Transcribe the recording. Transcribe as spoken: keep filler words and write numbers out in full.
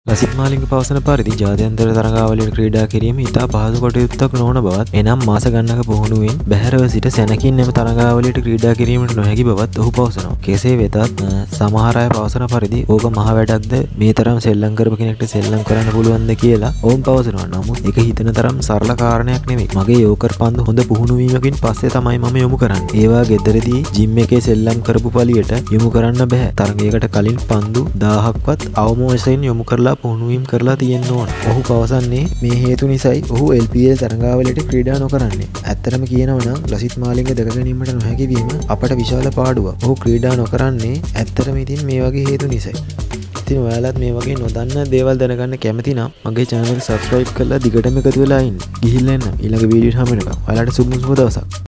ලසිත් මාලිංග පවසන පරිදි ජාත්‍යන්තර තරගාවලියට ක්‍රීඩා කිරීම ඉතා පහසු කටයුත්තක් නොවන බවත් එනම් මාස ගණනක පුහුණුවෙන් බැහැරව සිට සැනකින් එම තරගාවලියට ක්‍රීඩා කිරීමට නොහැකි බවත් ඔහු පවසනවා. කෙසේ වෙතත් සමහර අය පවසන පරිදි ඕක මහ වැඩක්ද මේ තරම් සෙල්ලම් කරපු කෙනෙක්ට සෙල්ලම් කරන්න පුළුවන්ද කියලා ඔවුන් පවසනවා. නමුත් ඒක හිතන තරම් සරල කාරණයක් නෙමෙයි. මගේ යෝකර් පන්දු හොඳ පුහුණු වීමකින් පස්සේ තමයි මම යොමු කරන්නේ. ඒවා ගෙදරදී ජිම් එකේ සෙල්ලම් කරපු පළියට යොමු කරන්න බෑ. තරගයකට කලින් පන්දු දහයක්වත් අවම වශයෙන් යොමු කරලා පුහුණුවීම් කරලා තියෙන්න ඕන. ඔහු පවසන්නේ මේ හේතු නිසායි ඔහු එල් පී එල් තරගාවලියට ක්‍රීඩා නොකරන්නේ. ඇත්තටම කියනවා නම් ලසිත් මාලිංග දැක ගැනීමට නොහැකි වීම අපට විශාල පාඩුවක්. ඔහු ක්‍රීඩා නොකරන්නේ ඇත්තටම ඉතින් මේ වගේ හේතු නිසායි. ඉතින් ඔයාලත් මේ වගේ නොදන්න දේවල් දැනගන්න කැමති නම් මගේ channel එක subscribe කරලා දිගටම එකතු වෙලා ඉන්න. ගිහිල්ලා එන්න ඊළඟ වීඩියෝට හමු වෙනකම්. ඔයාලට සුබ සුබ දවසක්.